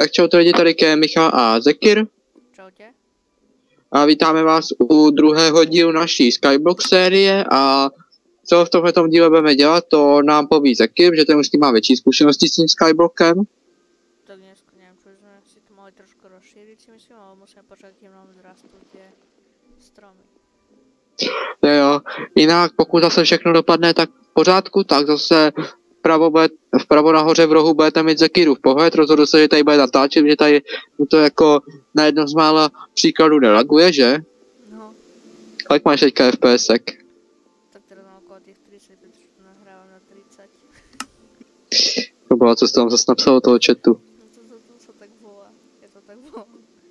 Tak čau to lidi, tady je Michal a Zekir. Čau tě. A vítáme vás u druhého dílu naší Skyblock série a co v tomto díle budeme dělat, to nám poví Zekir, že ten už má větší zkušenosti s tím Skyblockem. Tak dneska nevím, proč jsme si to mohli trošku rozšířit, si myslím, ale musíme počkat, kým nám zrastou tě stromy. Jo, jinak pokud zase všechno dopadne tak v pořádku, tak zase vpravo nahoře v rohu budete mít Zekirův pohled, rozhodl se, že tady bude natáčet, že tady to jako na jedno z mála příkladů nelaguje, že? No. Kolik máš teďka FPSek? Tak teda mám okolo těch 30, protože to nahrávám na 30. To bylo, co jsi tam zase napsal do toho chatu. No to se tak volá, je to tak volá.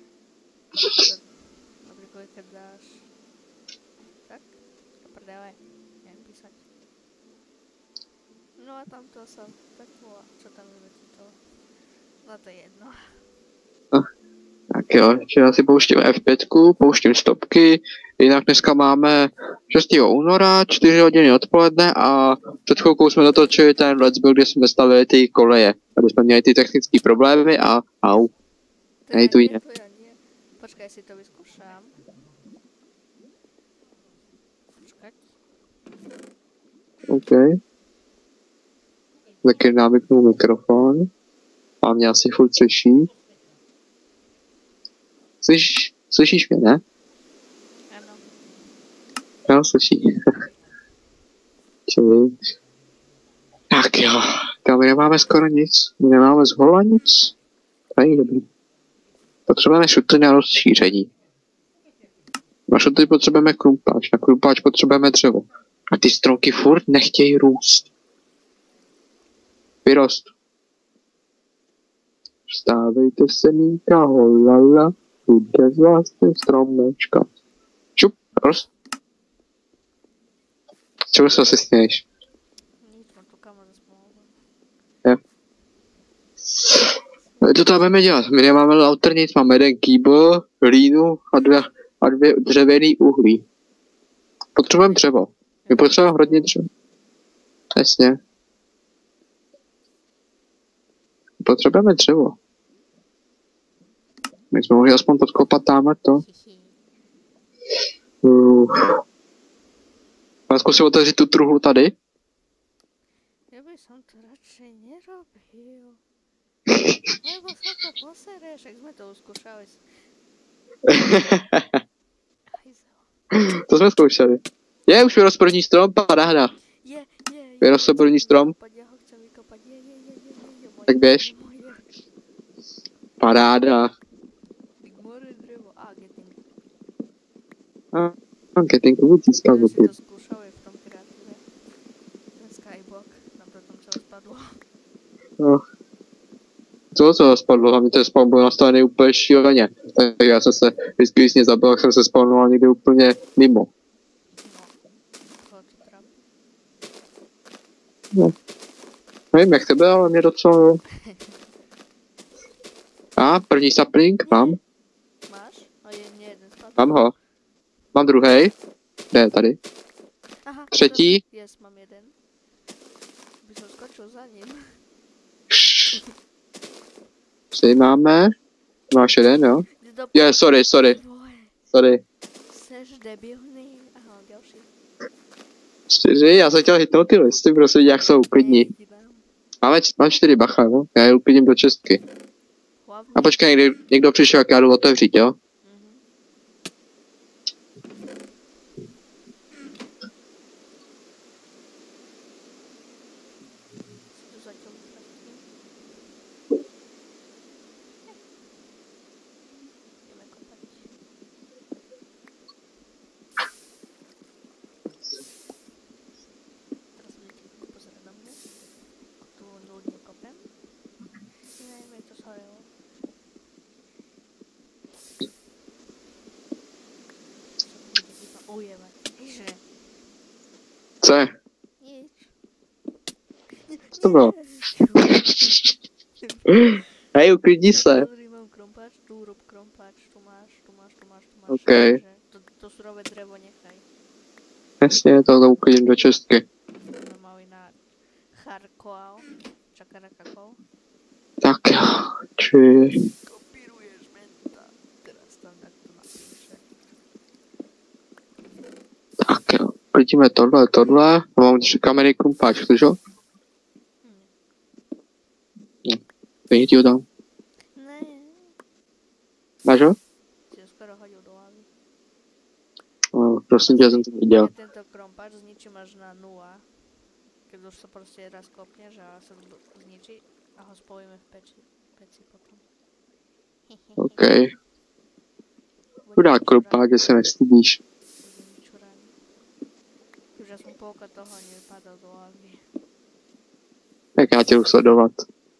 Například když dáš... Tak? Prdele, nevím písat. No a tam to se tak volá, co tam je to? No to je jedno. Tak jo, že já si pouštím F5, pouštím stopky, jinak dneska máme 6. února, 4 hodiny odpoledne a před chvilkou jsme natočili ten let's build, kde jsme stavili ty koleje, aby jsme měli ty technické problémy a au. Nej tu jiné. Počkej, si to vyzkoušám. Počkej. OK. Taky nám vypnul mikrofon. A mě asi furt slyší. Slyšíš mě, ne? Ano. Jo, slyší. Čili. Tak jo. Tam my nemáme skoro nic. My nemáme z hola nic. To není dobrý. Potřebujeme šutry na rozšíření. Na šutry potřebujeme krumpáč. Na krumpáč potřebujeme dřevo. A ty stromky furt nechtějí růst. Vyrost. Vstávejte semínka, holala, bude z vás ten stromečka. Čup, rost. Čemu se asi sněješ? Nic, mám tu kameru zpomalou. Jo. To tam budeme dělat. My nemáme router nic, máme jeden kýbl, línu a dvě dřevěný uhlí. Potřebujeme dřevo. My potřebujeme hodně dřevo. Jasně. Potřebujeme dřevo. My jsme mohli aspoň podkopat tamhle to. Mám zkusit otevřít tu truhlu tady? Já bych som to radšej nerobil. Lebo sa to posereš, jak jsme to uskúšali. To jsme zkoušeli. Je, už vyrost první strom, paráda. Vyrost první strom. Já ho chcem vykopat, Tak běž. Paráda. Getting wood získal Já si wood. to zkoušali v tom kreativě. Ten skyblock, nám to tam celé spadlo. No. Co spadlo? Hlavně ten spawn byl nastavený úplně šíleně. Tak já jsem se, vždycky když mě zabil, jsem se spawnoval někde úplně mimo. No. Nevím jak tebe, ale mě docela jo. A, první sapling, mám. Máš? A je mě jeden spadl. Mám ho. Mám druhý. Ne, tady. Aha, Třetí. Yes, mám jeden. By som skočil za ním. Tři máme. Máš jeden, jo? Je, sorry. Sorry. Seš debilný. Aha, další. 4, já jsem chtěl hitnout ty listy, prosím, jak jsou uklidní. Mám 4 bacha, no? Já je uklidním do čestky. A počkej, někdo přišel, jak já jdu otevřít, jo? Co je? Nic. Co to bylo? Hej, uklidni se. Pozri, mám krompáč, tu rob krompáč, tu máš. OK. To surové dřevo nechaj. Jasně, to uklidím do čestky. Máme na charkoal, čakara kakao. Tak jo, Kopíruješ menta. Teraz tam takto napíše. Tak jo. Vidíme tohle. Mám 3 kamery krumpáč, chceš ho? Není ti ho dám. Ne. Máš ho? Si ho skoro hodil do hlavy. No, prosím tě, jsem to viděl. Keď tento krompáč zničím až na 0. Keď už sa proste raz kopneš a sa zničí a ho spojíme v peci potom. OK. Chudák krumpáč, že se nestydíš. Budem vyčúraný. Už aspoň polka toho nevypadal do hlavy. Tak já tě jdu sledovat.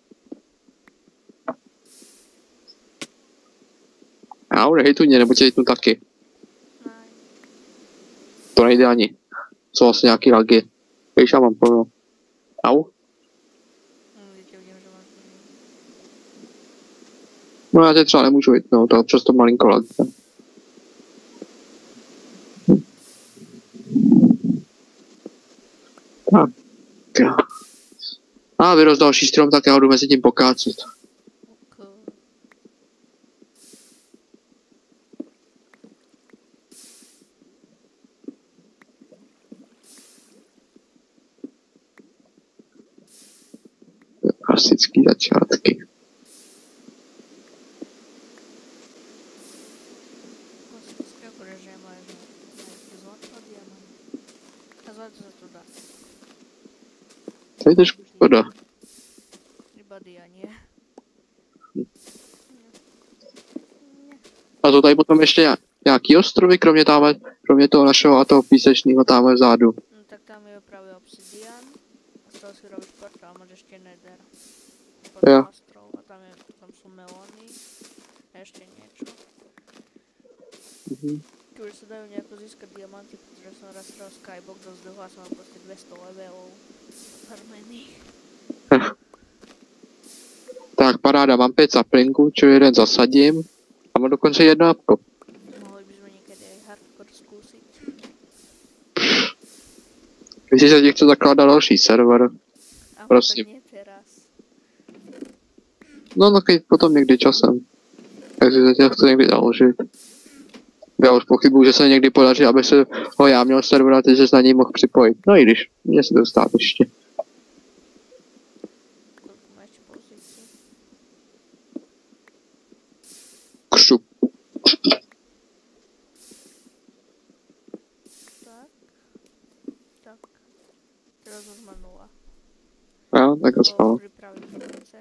Au, nehejtu mě, nebo tě hejtnu taky. Nej. To nejde ani. Jsou vlastně nějaký lagy. Víš, já mám plno. Au. Teď vidím, že máš menu. No já tě třeba nemůžu hitnout, to občas to malinko laguje. Tak jo. A vyrost další strom, tak já ho jdu mezi tím pokácet. Ok. Klasický začátky. Klasické akože majú nejaké zlato a diamant. A zlato sa tu dá. To je trošku škoda. Iba dia nie. A to tady potom ještě nějaký ostrovy, kromě toho našeho a toho písečného tamhle vzadu. No tak tam je práve obsidian. A z toho si robíš portál, máš ešte nether. Jo. Potom ostrov a tam sú melóny. A ešte niečo. Keď sa dajú nejako získať diamanty, pretože som raz hral Skybox dosť dlho a som mal proste 200 levelov farmených. Tak paráda, mám 5 saplingů, čili jeden zasadím. A mám dokonce jedno jabko. Mohli by sme niekedy aj hardcore skúsiť. Když se ti chce zakládat další server. A Prosím. tak nie teraz. No keď potom někdy časem. Takže se tě chci někdy založit. Já už pochybuju, že se někdy podaří, aby se ho já měl server a ty se na něj mohl připojit. No i když, mně se to stát ještě. Koľko má ešte pozícií? Křup. Tak. Tak. Teraz už má 0. Jo, tak to spalo. Pripravím vece.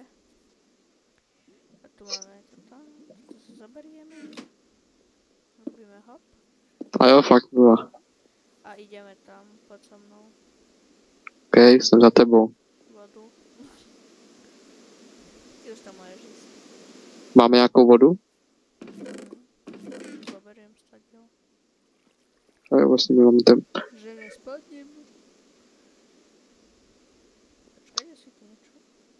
A tu máme to tam. To si zoberieme. Robíme hop. A jo, fakt byla. A ideme tam. Poď so mnou. OK, jsem za tebou. Vodu. Ty už tam môžeš ísť. Máme nějakou vodu? Zoberiem stadiel. A jo, vlastně mám ten. Že nespadnem. Počkaj, je si tu niečo?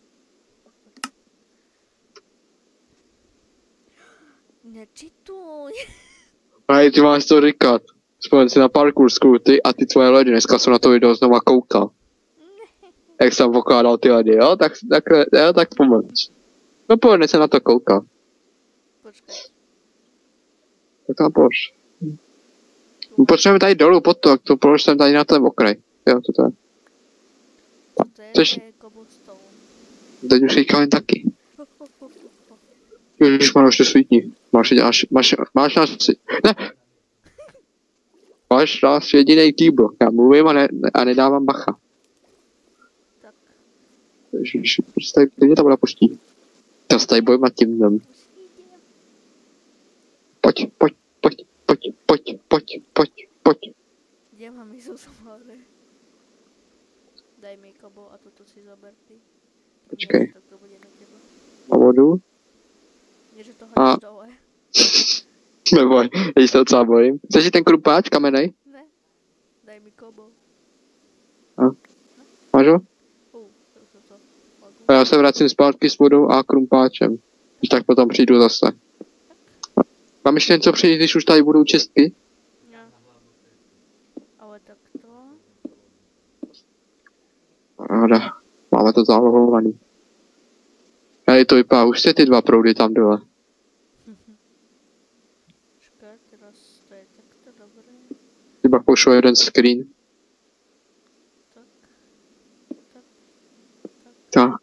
Nečituj. A ty máš co říkat. Vzpomeň si na parkour skruty a ty tvoje ledy. Dneska jsem na to video znova koukal. Jak jsem pokládal ty ledy, jo? Tak pomoc. No povedne se na to koukal. Počkaj. Tak tam polož. Potřebujeme tady dolů pod to polož jsem tady na ten okraj. Jo, to je. To Což- je cobblestone. Teď už říkal jen taky. Už mám ještě svítí. Máš nás... Ne! Máš nás jedinej kýbl. Já mluvím a nedávám bacha. Tak. Ježiši, prostě tady ta voda puští. Já se tady bojím nad tím dnem. Už idem. Pojď. Kde mám ísť som hore? Daj mi kobo a toto si zober ty. Počkej. Tak to bude na teba. Na vodu. Nie, že to A- hodíš dole. Neboj, já se docela bojím. Chceš si ten krupáč kamenej? Ne. Daj mi kobo. Máš ho? To. A já se vracím zpátky s vodou a krumpáčem. Když tak potom přijdu zase. Mám ještě něco přijít, když už tady budou čistky? Ja. Ale takto. Ráda. Máme to zálohovaný. Ale to vypadá už ty dva proudy tam dole. Počkej, teraz to je takto dobré. Iba pošlo jeden screen. Tak. Tak. Tak.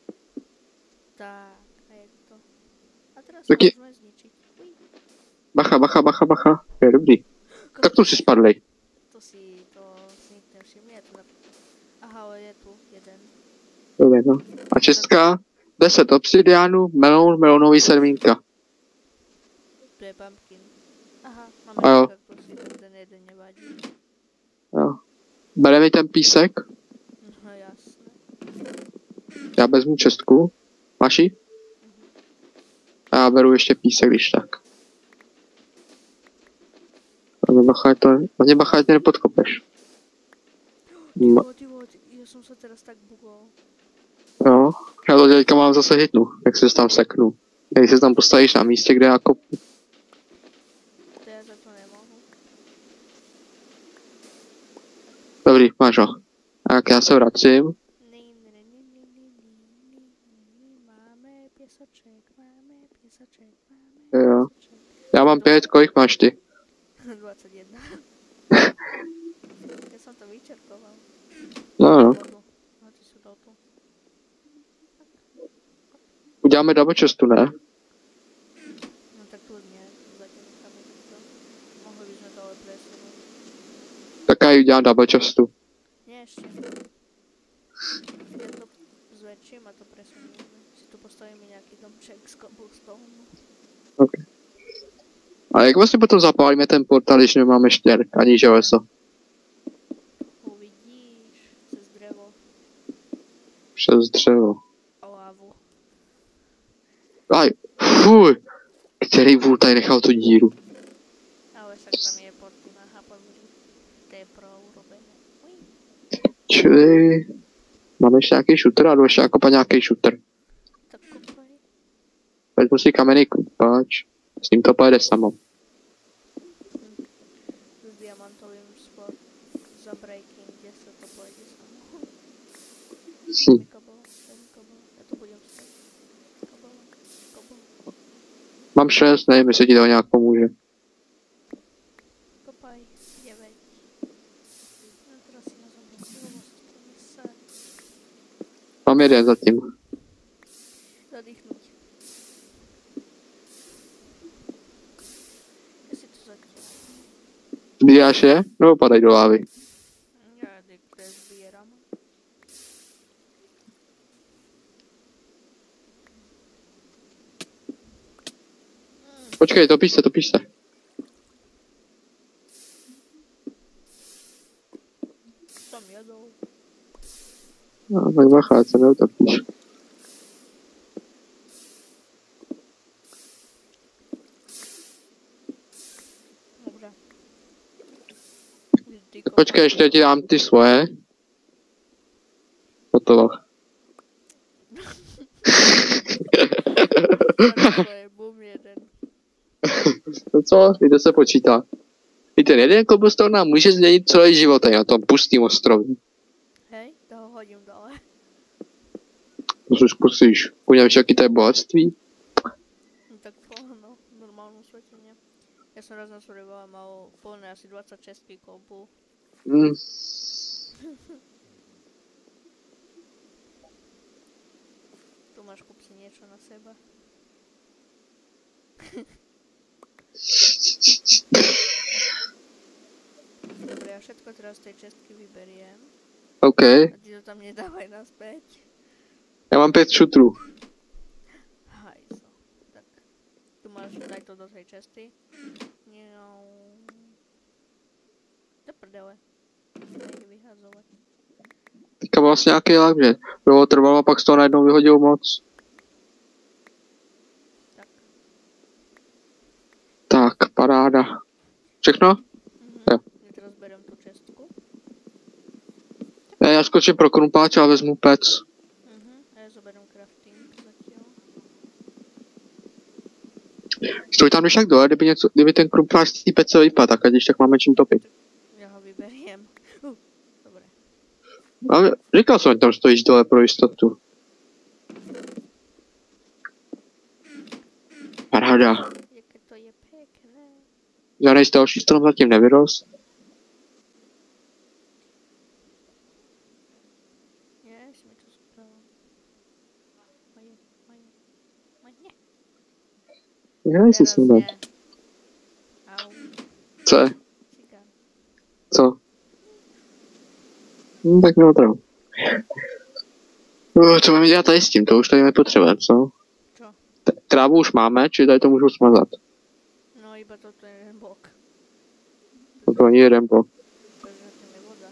Tak, a je to. A teraz Taky- môžeme zničiť. Uj, Bacha. Je dobrý. Tak tu si spadli. to si nik nevšimne. Je to aha, ale je tu jeden. Jeden, no. A čestka 10 obsidiánů, melonový semínka. Tu je pumpkin. Aha, A máme jo. kaktusy, ten jeden nevadí. Jo. Bere mi ten písek, No jasné. já vezmu čestku. Máš ji? A já beru ještě písek, když tak. Hlavně bacha, ať nepodkopeš. Ty vole, ja som sa teraz tak bugol. Jo, já to teďka mám zase hitnu, jak se tam seknu. Když se tam postavíš na místě, kde já kopu. To ja za to nemohu. Dobrý, máš ho. Tak já se vracím. Máme piesoček, Jo. Já mám 5, kolik máš ty? 21. Ja som to vyčerpoval. No. Vodu. No, ty sú tu. Uděláme double chestu, ne? No tak kľudne, zatím necháme to. Mohli by sme to ale presunúť. Tak já ji udělám double chestu. Nie ešte. Ja to zväčším a to presunieme. Si tu postavíme nejaký domček z cobblestone. Okay. A jak vlastně potom zapálíme ten portál, když nemáme štěrk ani železo? Uvidíš cez drevo Přes dřevo. a lávu. Aj, fuj! Který vůl tady nechal tu díru? Ale však tam je porty na Hapanuri. To je pro urobené. Uj. Čili... Máme ještě nějaký shooter, alebo ještě jako nějaký shooter. Tak kopaj. Vezmu si kamenný krumpáč. S ním to pojede samo. S diamantovým sport za breaking, kde sa to pojede samo. Kabel. Ja to budem stať. Kabel. Mám 6, nevím, jestli ti to nějak pomůže. Kopaj. 9. No teraz si na zobrať. Se. Mám jeden zatím. Zadýchnuť. Ja si to zatiaľ. Zbíráš je? Nebo padaj do lávy? Ja niekde zbieram. Počkej, topíš se. Som jedol. No, tak bacha, ať se neutopíš. Dobre. Počkej, ještě ti dám ty svoje. Hotovo. To je boom jeden. No co? Jde se počítá. I ten jeden cobblestone nám může změnit celý život tady na tom pustým ostrově. Hej, to ho hodím dole. To si zkusíš. Uděláš, jaký to je bohatství? No tak no, v normálnom svete nie. Ja som raz na survival mal plné asi 26 kopu. Hmm. Tu máš, kúp si niečo na seba. Dobre, ja všetko teraz z tej čestky vyberiem. OK. A ty to tam nedávaj naspäť. Já mám 5 šutrů. Hajzo. Tak, tu máš, daj to do tej česty. Njau. Do prdele. Nejde vyhazovať. Teďka vlastně nějaký lag, že? Bylo trvalo a pak z toho najednou vyhodil moc. Tak. Tak, paráda. Všechno? Jo. Ja teraz berem tú čestku. Já skočím pro krumpáč a vezmu pec. A ja zoberiem crafting zatiaľ. Stoj tam když tak dole, kdyby ten krumpáč z té pece vypadl, tak ať když tak máme čím topit. Ja ho vyberiem. Dobre. Ale říkal jsem, že tam stojíš dole pro jistotu. Paráda. Jaké to je pěkné. Žádný další strom zatím nevyrost. Nie, si mi to zbrala. Moje. Já nejsi Teraz sundat. je. Au. Co je? Cigán. Co? Tak mi otrhu. Co máme dělat tady s tím? To už tady nepotřebujeme, co? Čo? Trávu už máme, či tady to můžu smazat? No iba toto je jeden blok. To ani jeden blok. Protože tam je voda.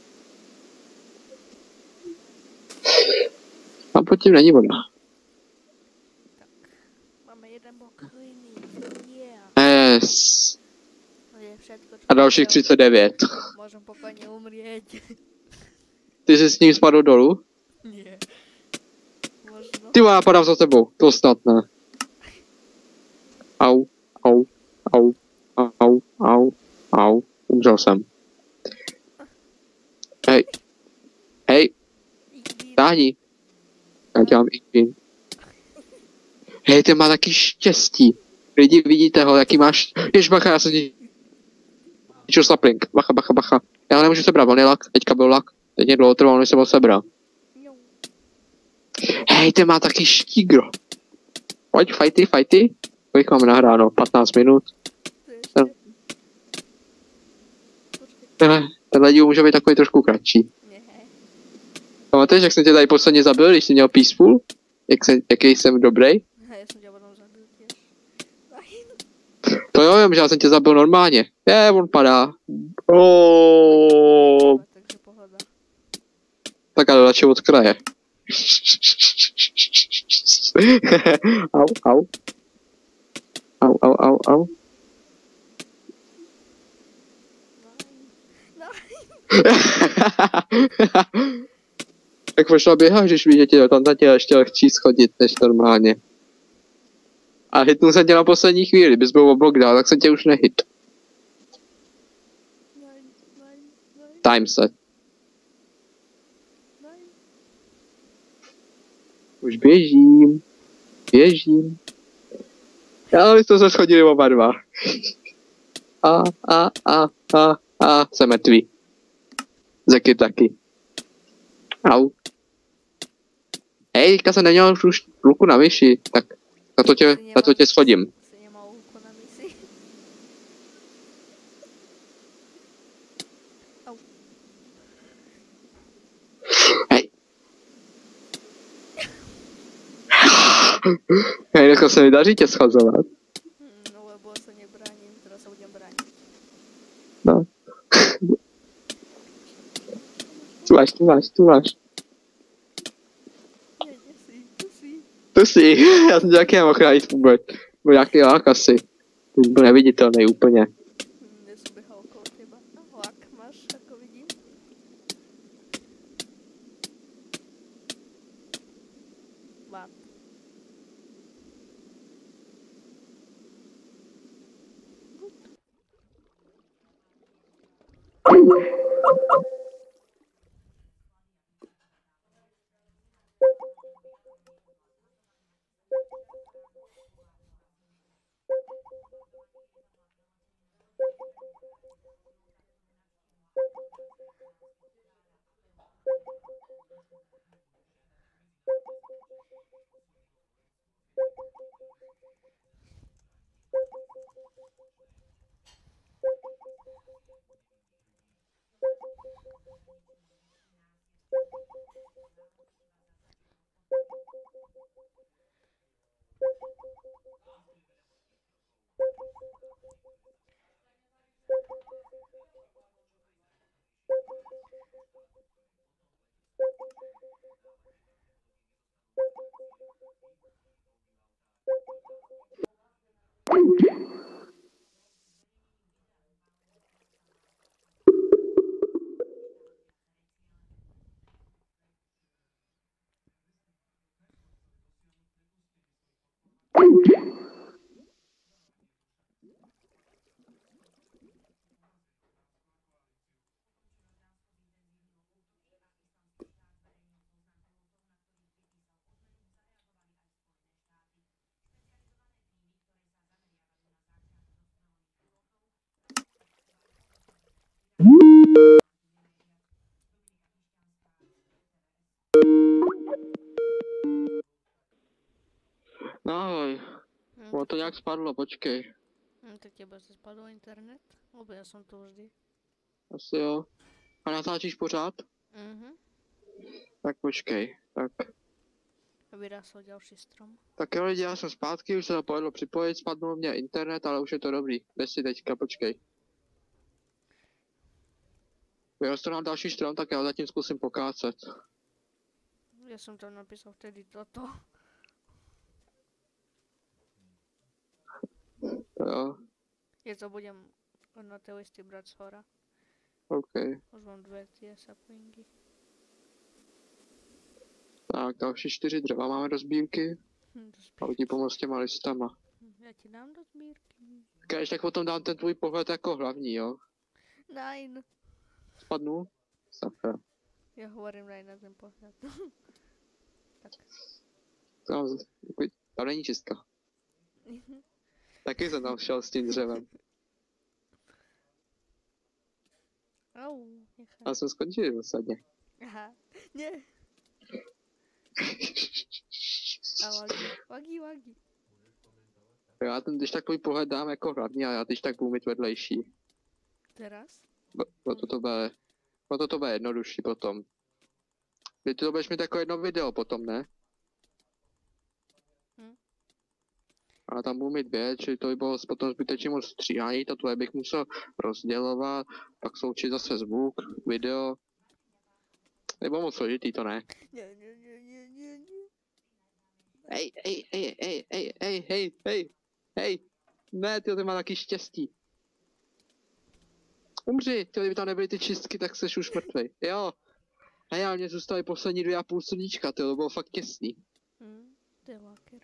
Tam pod tím není voda. Tak. Máme jeden blok hliny. Yeah. Yes. To je všetko, čo A dalších 39. môžem pokojne umrieť. Ty jsi s ním spadl dolů? Nie. Možno. Ty já padám za tebou. To snad ne. Au, au, au, au, au, au. Umřel jsem. Hej. Hej, táhni. Já dělám ikvin. Hej, ten má taky štěstí. Lidi, vidíte ho, jaký máš... Ježbacha, já jsem zničil sapling. Bacha, bacha, bacha. Já ho nemůžu sebrat, on je lak. Teďka byl lak. Teď mě dlouho trvalo, než jsem ho sebral. Hej, ten má taky štígro. Pojď, fajty. Kolik máme nahráno? 15 minut. Tenhle díl může být takový trošku kratší. Pamatuješ, jak jsem tě tady posledně zabil, když jsi měl peaceful? Jaký jsem dobrý? Já jsem tě potom zabil těž. To jo, že já jsem tě zabil normálně. On padá. Oh. Takže pohoda. Tak ale radši od kraje. Au, au. Au, au, au, au. Jak možná běháš, když víš, že tě tam tě ještě lehčí schodit než normálně. A hitnul jsem tě na poslední chvíli, bys byl o blok dál, tak jsem tě už nehit. Time set. Už běžím. Já my jsme se schodili oba dva. Jsem mrtvý. Zeky taky. Au. Hej, teďka jsem neměl už ruku na myši, tak za to tě schodím. Si nemal ruku na misi. Au. Hej. Hej, nechal se mi daří tě schazovat. No lebo sa nebránim, teraz sa budem brániť. No. Tu máš. Nie, si. Tu si, já jsem tě taky nemohl chránit vůbec. Byl nějaký lák asi. Ty byl neviditelný úplně. Nesubehal okolo teba. No, lak máš, ako vidím. Lak. nějak spadlo, počkej. Tak těba se spadl internet? Lebo já jsem to vždy. Asi jo. A natáčíš pořád? Tak počkej, tak. Vyrásl další strom. Tak jo lidi, já jsem zpátky, už se to povedlo připojit, spadnul mě internet, ale už je to dobrý. Kde si teďka, počkej. Vyrostl nám další strom, tak já ho zatím zkusím pokácet. Já jsem tam napísal vtedy toto. Jo, Já to budem na té listy brát z hora. OK. Už mám 2 tie saplingy. Tak, další 4 dřeva máme do sbírky. A ti pomoct s těma listama. Já ti dám do sbírky. Když tak potom dám ten tvůj pohled jako hlavní, jo? Nein. Spadnu? Sakra. Já hovorím nein na ten pohled. Tak. Tam není čistka. Taky jsem tam šel s tím dřevem. Au, nechá. Já jsem skončil dosadně. Aha, ne. A wagi. Já ten, když takový pohled dám jako hlavní a já když tak budu mít vedlejší. Teraz? Proto to bude jednodušší potom. Ty to budeš mít jako jedno video potom, ne? A tam budu mít 2, čili to by bylo potom zbytečně moc stříhání, to tvoje bych musel rozdělovat, pak sloučit zase zvuk, video. Nebo moc složitý, to ne. Ne. Hej, ne, ty má taky štěstí. Umři, ty kdyby tam nebyly ty čistky, tak seš už mrtvej. Jo. A já, mě zůstaly poslední 2,5 srdíčka, to bylo fakt těsný. To je láker.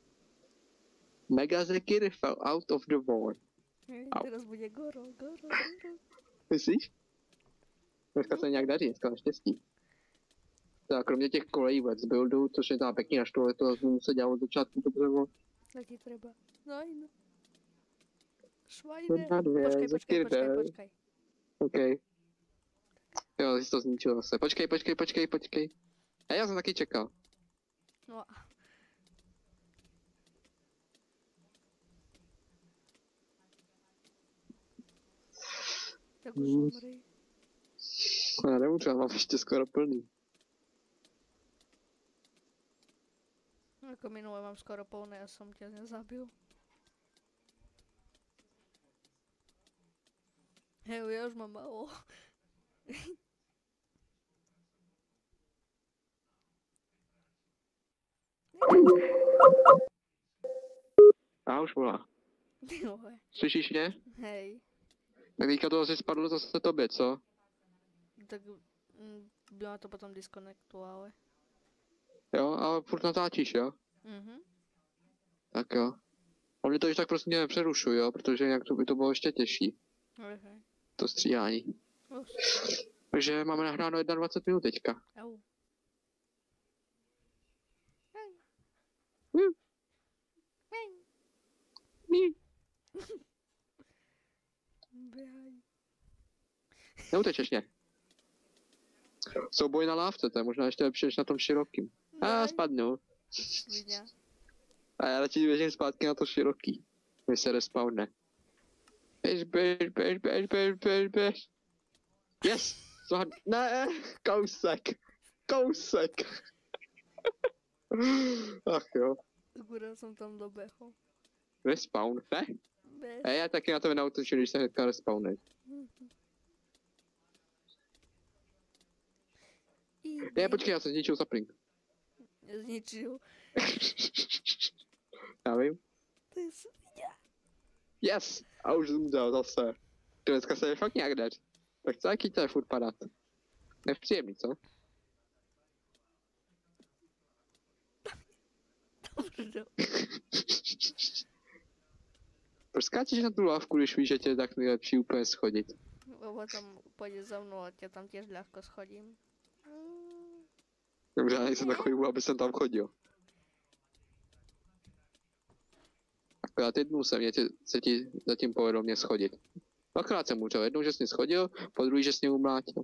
Megazekir fell out of the war. Teraz bude goro. Myslíš? Dneska se nějak daří, dneska naštěstí. Tak kromě těch kolejí vůbec buildu, což je tam pěkný na štole, to se dělalo od začátku dobře. Taky treba. No. Švajne. Počkej. OK. Jo, jsi to zničil zase. Počkej. A já jsem taky čekal. No. Tak už umři. Já nemůžu, já mám ještě skoro plný. Jako minule mám skoro plné, já jsem tě nezabil. Hej, já už mám málo. A už volá. Slyšíš mě? Hej. Tak teďka to asi spadlo zase tobě, co? Tak by ma to potom diskonektovalo. Jo, ale furt natáčíš, jo? Tak jo. A mě to již tak prostě nepřerušuj, jo? Protože jinak to by to bylo ještě těžší. Okay. To stříhání. Takže máme nahráno 21 minut teďka. Au. Běhaj. Neutečeš mě. Souboj na lávce, to je možná ještě lepší než na tom širokým. Spadnu. Viděl. A já radši běžím zpátky na to široký. Když se respawne. Běž. Yes! Ne, kousek. Ach jo. Akurát jsem tam doběhl. Respawn, ne? A já taky na to nenautočím, když se hnedka respawnej. Ne, počkej, já jsem zničil sapling. Zničil. Já vím. To je svině. Yes! A už jsem dal zase. To dneska se je fakt nějak daří. Tak co, jaký to je furt padat? Nepříjemný, co? Dobrdo. Proč skáčeš na tu lávku, když víš, že tě je tak nejlepší úplně schodit? Lebo tam půjde za mnou a tě tam těž ľahko schodím. Dobře, já nejsem takový, aby jsem tam chodil. Akorát jednou se ti zatím povedlo mě schodit. Dvakrát jsem umřel, jednou, že jsi mě schodil, po druhý, že jsi mě umlátil.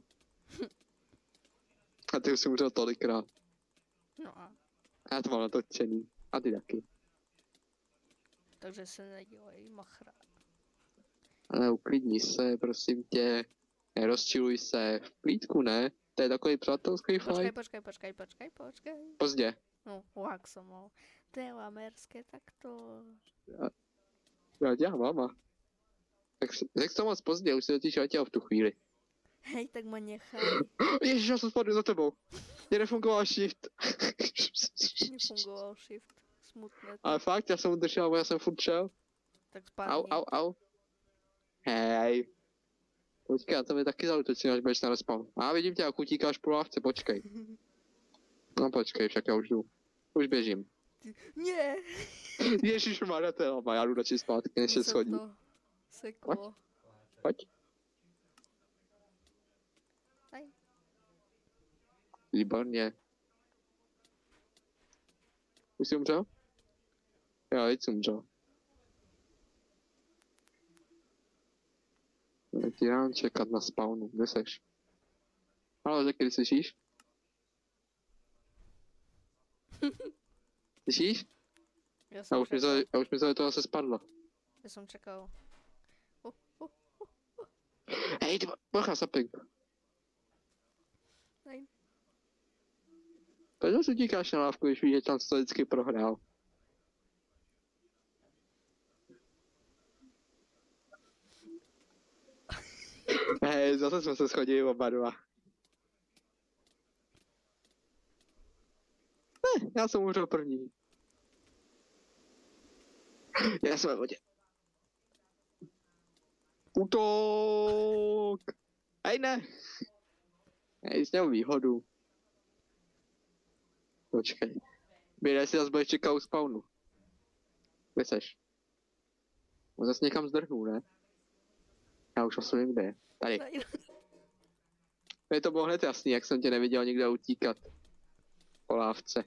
A ty už jsi umřel tolikrát. No a? Já to mám natočený. A ty taky. Takže se nedělej machra. Ale uklidni se, prosím tě. Nerozčiluj se. V klídku, ne? To je takový přátelský fight. Počkej. Pozdě. No, jak som mal. To je lamerské takto. Já dělám, mama. Tak řekl to moc pozdě, už se totiž letěl v tu chvíli. Hej, tak ma nechaj. Ježiš, já jsem spadl za tebou. Mě nefungoval shift. Nefungoval shift. Smutné. Ale fakt, já jsem udržel, já jsem furt šel. Tak spadni. Au. Hej. Počkej, to mi taky zautočí, až budeš na respawn. A vidím tě, jak utíkáš po lávce, počkej. No počkej, však já už jdu. Už běžím. Nie. Ježišmarja, to je lama, já jdu radši zpátky, než se schodí. To seklo. Pojď. Aj. Výborně. Už jsi umřel? Jo, teď jsi umřel. Ti dám čekat na spawnu, kde seš? Halo, Zeky, slyšíš? Slyšíš? Ja som čakal. Já už myslel, že to zase spadlo. Ja som čakal. Hej, ty bacha, sapling. Aj. Proč zase utíkáš na lávku, když víš, že tam to vždycky prohrál? Hej, zase jsme se schodili oba dva. Já jsem umřel první. Já jsem ve vodě. Útok! Hej, ne! Hej, jsi měl výhodu. Počkej. Bědej si zase budeš čekat u spawnu. Kde seš? On zase někam zdrhnul, ne? Já už asi vím, kde je. Tady. Aj. Mně to bylo hned jasný, jak jsem tě neviděl nikde utíkat. Po lávce.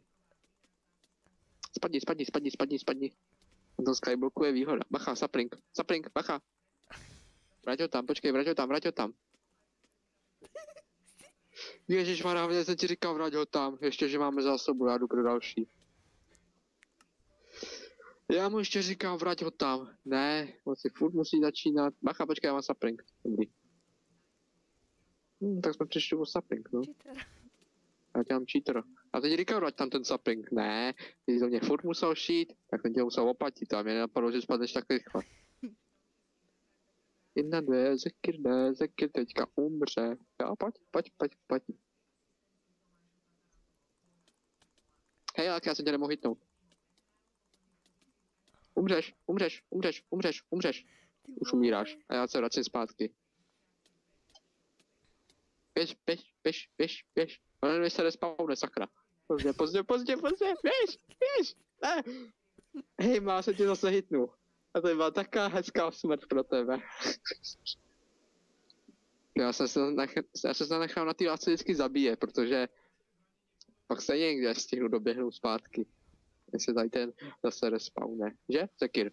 Spadni. On to skyblocku je výhoda. Bacha, sapling, bacha. Vrať ho tam, počkej, vrať ho tam. Ježišmarja, hlavně jsem ti říkal, vrať ho tam. Ještě, že máme zásobu, já jdu pro další. Já mu ještě říkám, vrať ho tam. Ne, on si furt musí začínat. Bacha, počkej, já mám sapling. Dobrý. Tak jsme přišli o sapling, no. Cheater. Já dělám cheater. A teď říkám, vrať tam ten sapling. Ne, ty to mě furt musel šít, tak jsem tě musel oplatit a mě nenapadlo, že spadneš tak rychle. 1, 2, Zekir teďka umře. Jo, pojď. Hej, ale já jsem tě nemohl hitnout. Umřeš. Ty Už vole. umíráš a já se vracím zpátky. Běž. Ale se respawne, sakra. Pozdě, běž. Ne. Hej, má se ti zase hitnu. A to byla taká hezká smrt pro tebe. Já jsem se nechal na té láce vždycky zabije, protože pak se někde stihnu doběhnout zpátky. Jestli tady ten zase respawne. Že? Zekir.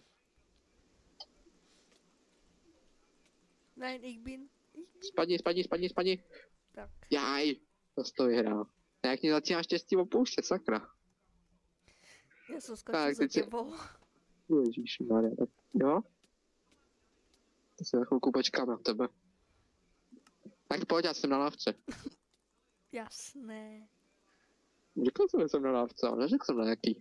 Nein, ich bin. Spadni. Tak. Jaj, zase to vyhrál. Jak mě začíná štěstí opouštět, sakra. Ja som Tak, skočil za teď se- tebou. Ježišmarja, tak jo? To se na chvilku počkám na tebe. Tak pojď, já jsem na lávce. Jasné. Řekl jsem, že jsem na lávce, ale neřekl jsem na jaký.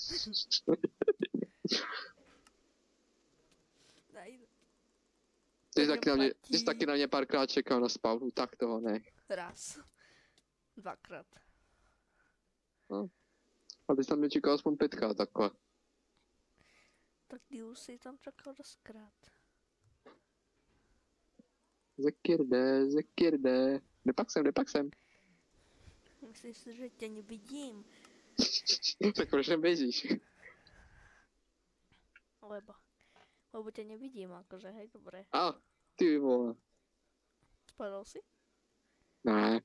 Aj. Ty jsi taky na mě párkrát čekal na spawnu, tak toho ne. Raz. Dvakrát. A ty jsi tam mě čekal aspoň 5krát takhle. Tak ty už si tam čakal doskrát. Zekir jde. Nepak sem. Myslíš si, že tě nevidím? Tak proč neběžíš? Lebo tě nevidím, akože, hej, dobré. A, ty vole. Spadol si? Ne,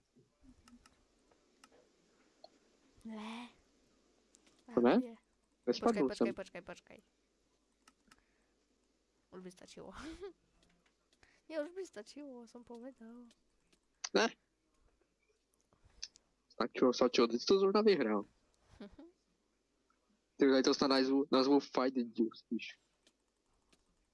Ne. To ne? Kde? nespadnul jsem. Počkej. Už by stačilo. Nie, už by stačilo, som povedal. Ne. Stačilo, ty jsi to zrovna vyhrál. Ty tady to snad nazvu Fight the Juice, víš.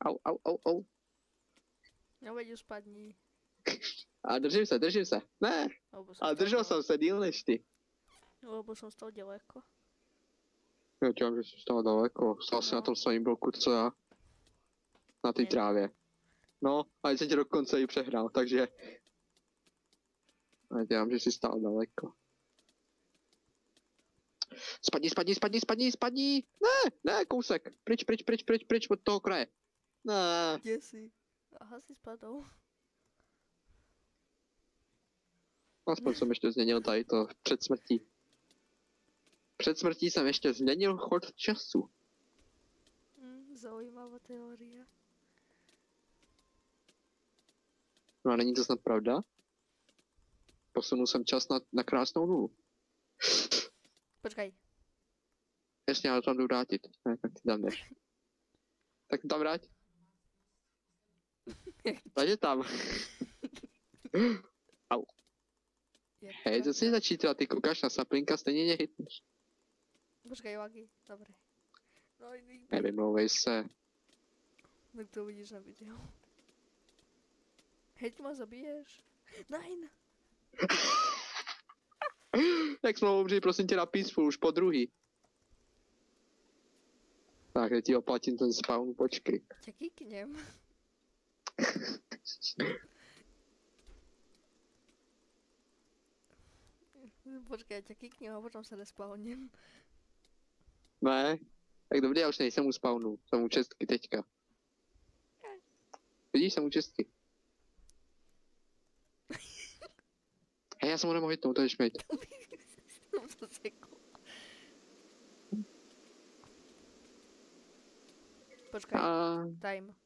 Au. No veď už spadni. A držím se. Ne, a držel jsem se díl než ty. Lebo som stal ďaleko. Já těm, že jsem stál daleko. Stál si No. na tom samém bloku, co já. Na té Ne. trávě. No, a jsem tě dokonce i přehrál, takže... Já dělám, že jsi stál daleko. Spadni! Ne, kousek. Pryč od toho kraje. Ne. Kde si? Aha, si spadol. Aspoň jsem ještě změnil tady to před smrtí. Před smrtí jsem ještě změnil chod času. Zaujímavá teória. No a není to snad pravda? Posunul jsem čas na krásnou nulu. Počkaj. Jasně, ale tam jdu vrátit. Ne, tak ty tam jdeš. Tak tam vrať. Takže tam. Au. Hej, to si začítá, ty koukáš na saplinka, stejně mě hitneš. Počkaj, Wagi, dobre. No, Nevymlouvej se. tak to uvidíš na videu. Heď ma zabiješ. Nein. Tak jsme umřeli, prosím tě, na peaceful, už po druhý. Tak, já ti oplatím ten spawn, počkej. Ťa kiknem. Počkej, ťa kiknem a potom sa nespawnem. Ne? Tak dobrý, já už nejsem u spawnu, jsem u čestky teďka. Vidíš, jsem u čestky. Hej, já jsem ho nemohl hitnout, to je šmeď. Jsem to sekl. Počkaj, time.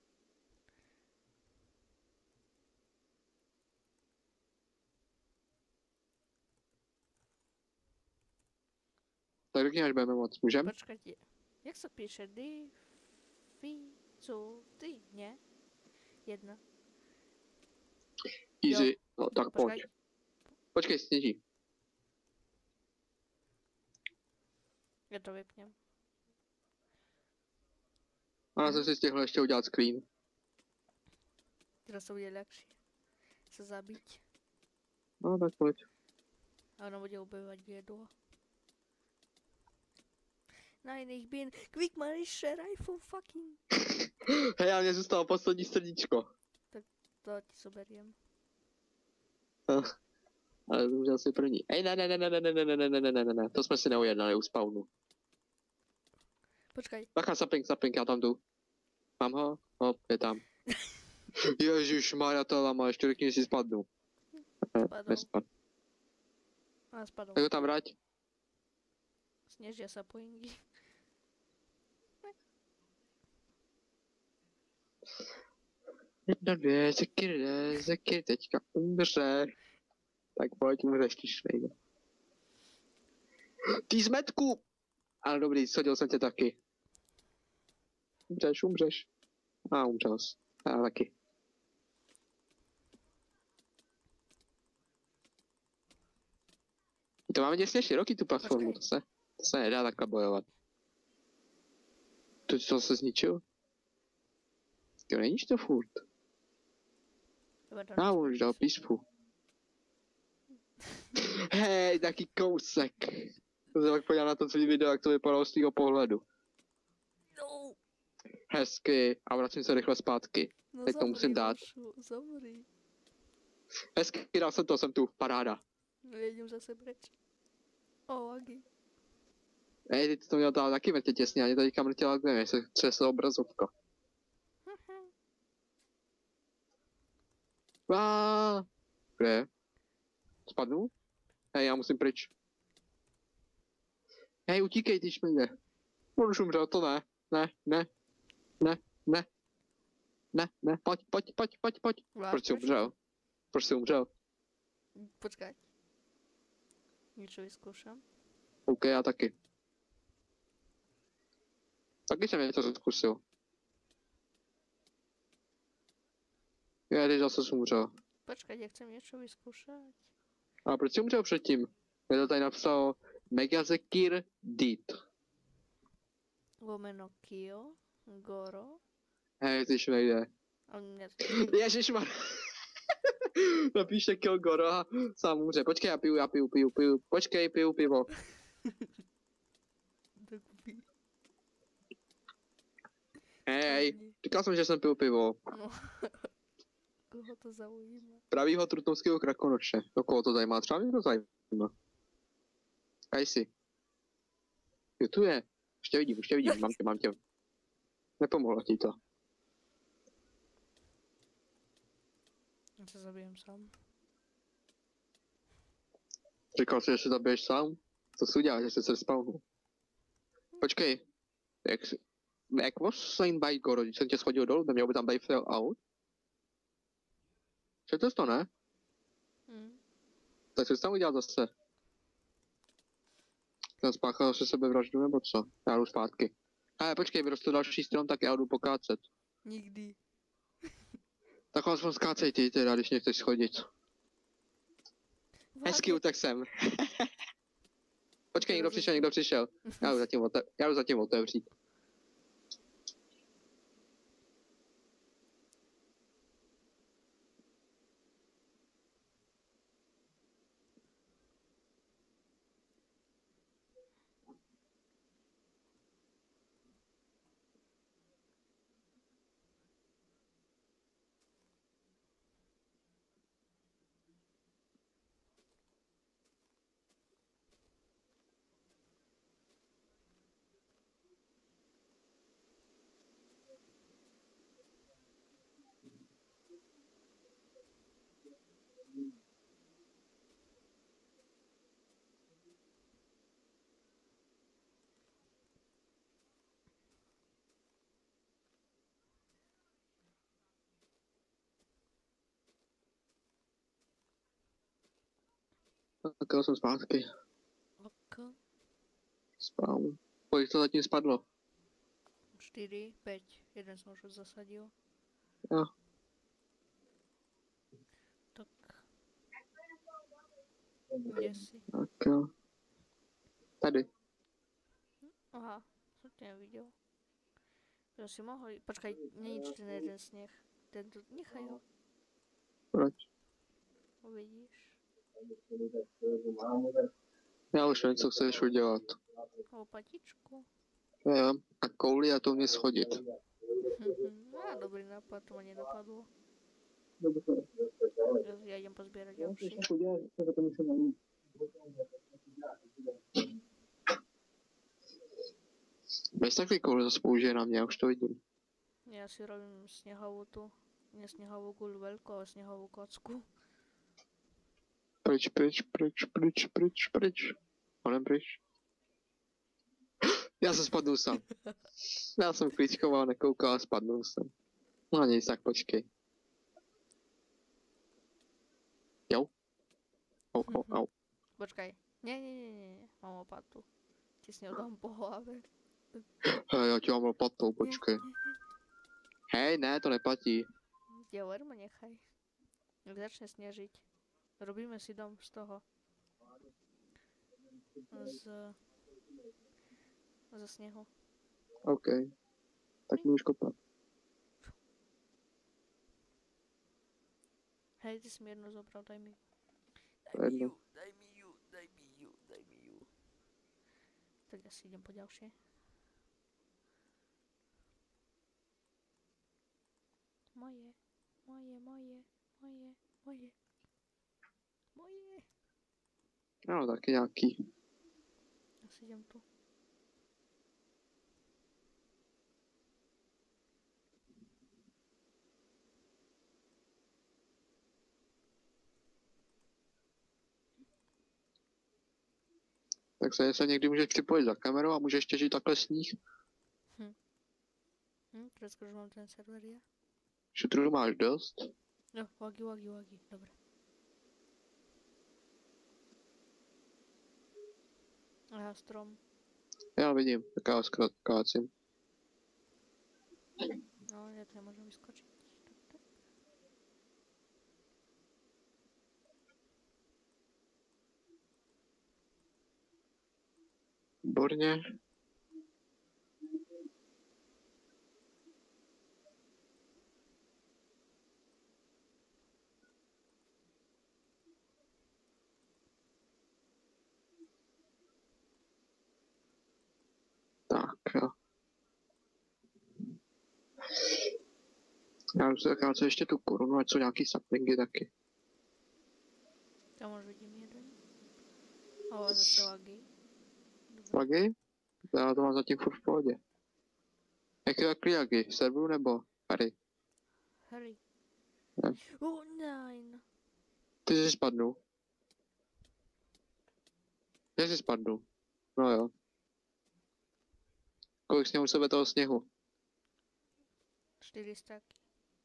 Tak řekni, až budeme moc, můžem? Počkajte, jak sa píše? Ty, nie? Jedna. Easy, Jo. no tak pojď. Počkej, sněží. Ja to vypnem. A já jsem si stihl ještě udělat screen. Teraz to bude ľahšie sa zabiť. No tak pojď. A ono bude ubývať jedlo. Nein, ich bin Quick Sheriff fucking. Hej, a mně zůstalo poslední srdíčko. To ti zoberiem. Ale umřel si první. Ej, ne, to jsme si neujednali u spawnu. Počkaj. Bacha, sapling, já tam jdu. Mám ho? Hop, je tam. Ježišmarja, to lama, ještě řekni, jestli spadnu. Spadol. Nespad. A spadol. Tak ho tam vrať. Snežia sa poingy. Jedna, dvě, Zekir teďka umře. Tak pojď, umřeš, ty švejde. Ty zmetku! Ale dobrý, shodil jsem tě taky. Umřeš. A umřel jsi. Já taky. To máme děsně široký tu platformu, to se nedá takhle bojovat. To se zničil? To není to furt. Já už dal peaceful. Hej, taky kousek. To se pak podívám na to celý video, jak to vypadalo z tvýho pohledu. No. Hezky, a vracím se rychle zpátky. No teď to musím dát. Zamri. Hezky, dal jsem to, jsem tu, paráda. No jedem zase preč. O, Agi. Hej, ty to měl dát taky mrtě těsně, ani teďka mrtěla, kde mě se třesla obrazovka. Kde? Spadnu? Hej, já musím pryč. Hej, utíkej, ty šmeně. On už umřel, to ne. Ne, pojď. Proč jsi umřel? Počkaj. Niečo vyskúšam. OK, já taky. Taky jsem něco zkusil. Já teď zase jsem umřel. Počkaj, ja chcem niečo vyskúšať. A proč jsi umřel předtím? Já to tady napsal Megazekir Dit. Lomeno Kill, Goro, Hej, ty švejde. A mě Ježišmar. Napíše Kilgora, sám umře. Počkej, já piju. Počkej, piju pivo. Takový. Hej, říkal jsem, že jsem pil pivo. No. Koho to zaujíma? Pravýho trutnovského krakonoše. Do koho to zajímá? Třeba mě to zajímá. Kaj si. Jo, tu je. Už tě vidím, mám tě. Nepomohlo ti to. Já se zabijem sám. Říkal jsi, že se zabiješ sám? Co jsi udělal, že jsi se respawnul? Počkej. Jak moc se jim bajit Goro, když jsem tě schodil dolů, neměl by tam být fail out? Co to ne? Tak jsi tam udělal zase. Ten spáchal se sebevraždu nebo co? Já jdu zpátky. Počkej, vyrostu další strom, tak já jdu pokácet. Nikdy. Tak aspoň skácej ty teda, když nechceš schodit. Hezky utek sem. Počkej, někdo přišel. Já jdu zatím otevřít. Tak já jsem zpátky. Ok. Spawn. Kolik to zatím spadlo? 4, 5. Jeden jsem už zasadil. Jo. Tak. Kde jsi? Tak jo. Tady. Aha, jsem tě neviděl. To si mohl, počkej, není ten jeden sněh. Ten tu, nechaj ho. Proč? Uvidíš. Já už vím, co chceš udělat. Lopatičku. Jo. A kouli a to mě schodit. Dobrý nápad, to mě napadlo. Já jdem pozbírat další. Bez takový kouli zase použije na mě, já už to vidím. Já si robím sněhovou tu, ne sněhovou gulu velkou, ale sněhovou kocku. Pryč. Honem pryč. Já jsem spadnul sám. Já jsem kličkoval, nekoukal a spadnul jsem. No nic, tak počkej. Jo? Au. Počkej. Ne, mám lopatu. Ti s ňou dám po hlavě. Hej, já ti mám lopatou, počkej. Hej, ne, to neplatí. Dělermo nechaj. Jak začne sněžit. Robíme si dom z toho. Ze sněhu. OK. Tak můžeš kopat. Hej, ty jsi mi jednu zobral, daj mi. Daj mi ju. Tak já si jdem po další. Moje. No, taky nějaký. Já si jdem tu. Tak se někdy můžeš připojit za kamerou a můžeš těžit takhle sníh. Dneska už mám ten server, já? Šutrů máš dost. Jo, wagi, dobré. Aha, strom. Já vidím, tak já zkrácím. No, já to můžu vyskočit. Tak. Výborně. Já už se krátce ještě tu korunu, ať jsou nějaký saplingy taky. Tam už vidím jeden. Ale zase lagy. Dobrý. Lagy? Já to mám zatím furt v pohodě. Jaký lagy? Serveru nebo hry? Hry. Ne. Oh, nein. Ty jsi spadnul. Já si spadnu. No jo. Kolik sněhu sebe toho sněhu? 4 staky.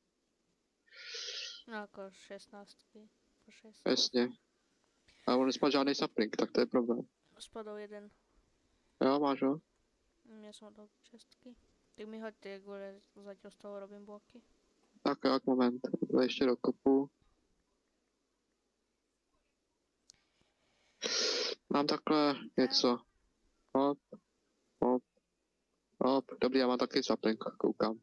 No jako 16. Po 6. Jasně. A on nespadl žádný sapling, tak to je problém. Spadl jeden. Jo, máš ho? Já jsem dal 6. Tak mi hoďte, jak bude, zatím z toho robím bloky. Tak moment. To ještě dokopu. Mám takhle něco. Hop. Hop. Hop. Dobrý, já mám taky sapling, koukám.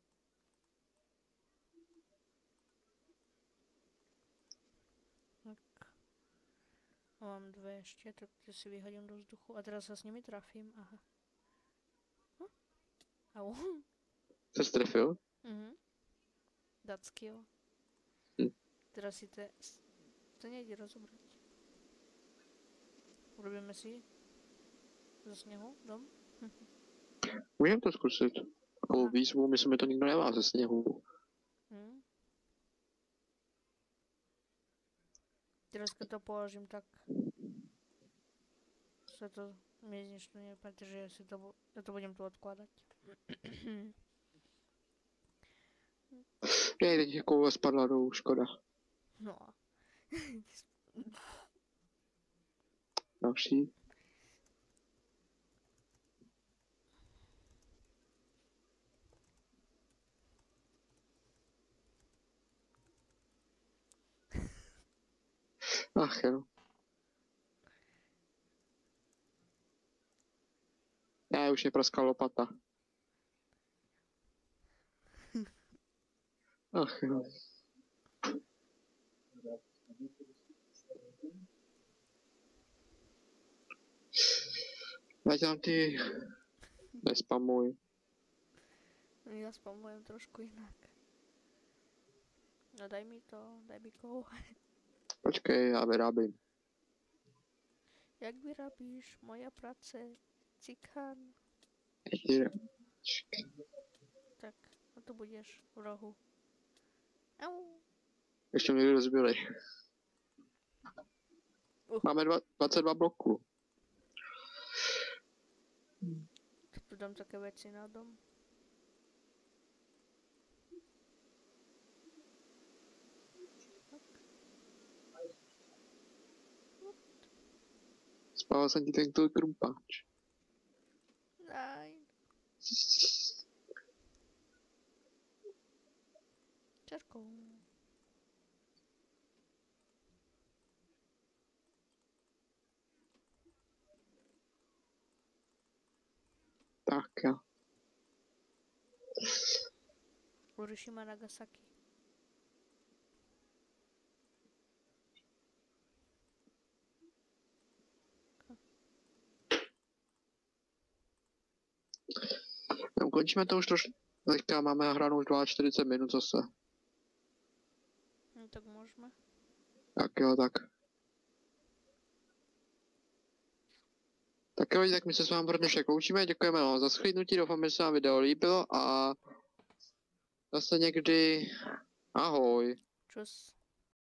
Tak. A mám 2 ještě, tak ty si vyhodím do vzduchu a teraz se s nimi trafím, aha. Au. Jsi strefil? That's kill. Teraz si to nejde rozobrať. Urobíme si ze sněhu dom? Můžeme to zkusit. Takovou výzvu, myslím, že to nikdo nemá ze sněhu. Teraz keď to položím, tak se to mi nič tu nepatří, že ja to budem tu odkladať. Jej, teď koule spadla dolů, škoda. No. Další. Ach jo. Já už mě praskla lopata. Ach jo. Ať tam ty... Nespamuj. Ja spamujem trošku jinak. No daj mi to, daj mi koho. Počkej, já vyrábím. Jak vyrábíš? Moja práce. Cikán. Tak, a to budeš v rohu. Au. Ještě mě rozbili. Máme 22 bloků. Tak tu dám také věci na dom. Spával jsem ti ten tvůj krumpáč. Nein. Čerkou. Tak jo. Hiroshima, Nagasaki. No, končíme to už trošku. Teďka máme nahráno už 42 minut zase. No tak můžeme. Tak jo, tak. Tak jo, tak my se s vámi pro dnešek loučíme, děkujeme vám za shlédnutí, doufám, že se vám video líbilo a zase někdy ahoj. Čus.